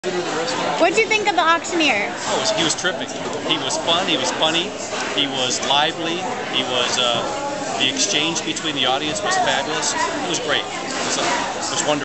What'd you think of the auctioneer? Oh, he was terrific. He was fun. He was funny. He was lively. He was. The exchange between the audience was fabulous. It was great. It was wonderful.